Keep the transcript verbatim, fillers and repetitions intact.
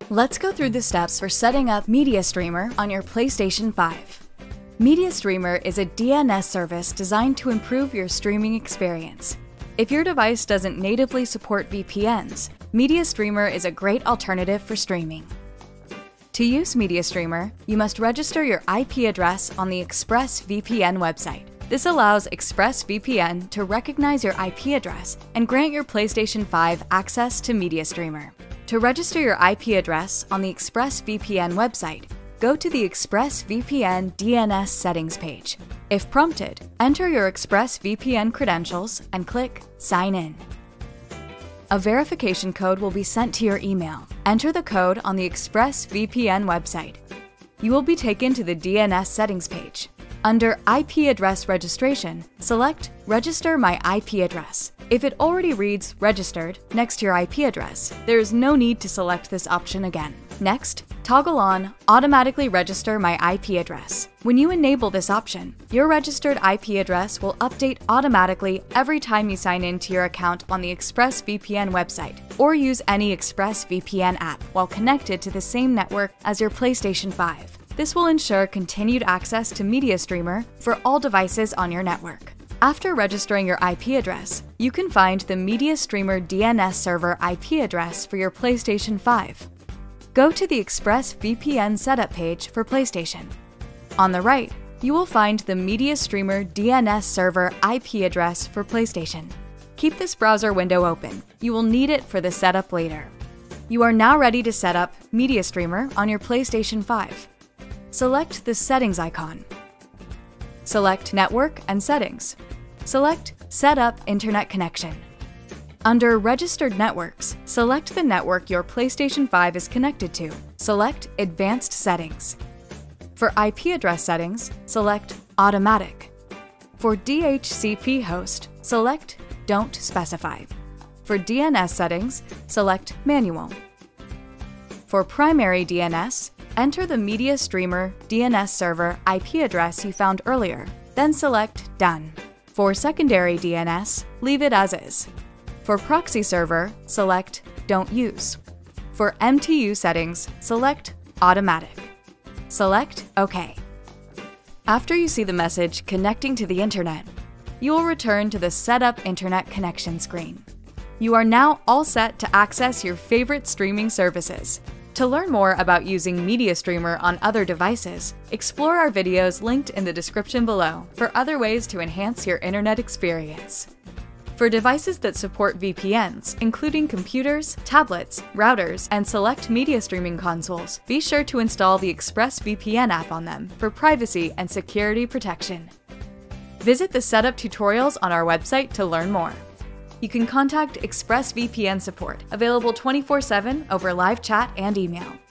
Let's go through the steps for setting up MediaStreamer on your PlayStation five. MediaStreamer is a D N S service designed to improve your streaming experience. If your device doesn't natively support V P Ns, MediaStreamer is a great alternative for streaming. To use MediaStreamer, you must register your I P address on the ExpressVPN website. This allows ExpressVPN to recognize your I P address and grant your PlayStation five access to MediaStreamer. To register your I P address on the ExpressVPN website, go to the ExpressVPN D N S settings page. If prompted, enter your ExpressVPN credentials and click Sign In. A verification code will be sent to your email. Enter the code on the ExpressVPN website. You will be taken to the D N S settings page. Under I P address registration, select Register my I P address. If it already reads Registered next to your I P address, there is no need to select this option again. Next, toggle on Automatically Register my I P address. When you enable this option, your registered I P address will update automatically every time you sign in to your account on the ExpressVPN website or use any ExpressVPN app while connected to the same network as your PlayStation five. This will ensure continued access to MediaStreamer for all devices on your network. After registering your I P address, you can find the MediaStreamer D N S server I P address for your PlayStation five. Go to the ExpressVPN setup page for PlayStation. On the right, you will find the MediaStreamer D N S server I P address for PlayStation. Keep this browser window open. You will need it for the setup later. You are now ready to set up MediaStreamer on your PlayStation five. Select the Settings icon. Select Network and Settings. Select Set up Internet Connection. Under Registered Networks, select the network your PlayStation five is connected to. Select Advanced Settings. For I P address settings, select Automatic. For D H C P host, select Don't Specify. For D N S settings, select Manual. For primary D N S, enter the MediaStreamer D N S server I P address you found earlier, then select Done. For secondary D N S, leave it as is. For proxy server, select Don't Use. For M T U settings, select Automatic. Select OK. After you see the message Connecting to the Internet, you will return to the Setup Internet Connection screen. You are now all set to access your favorite streaming services. To learn more about using MediaStreamer on other devices, explore our videos linked in the description below for other ways to enhance your internet experience. For devices that support V P Ns, including computers, tablets, routers, and select media streaming consoles, be sure to install the ExpressVPN app on them for privacy and security protection. Visit the setup tutorials on our website to learn more. You can contact ExpressVPN support, available twenty-four seven over live chat and email.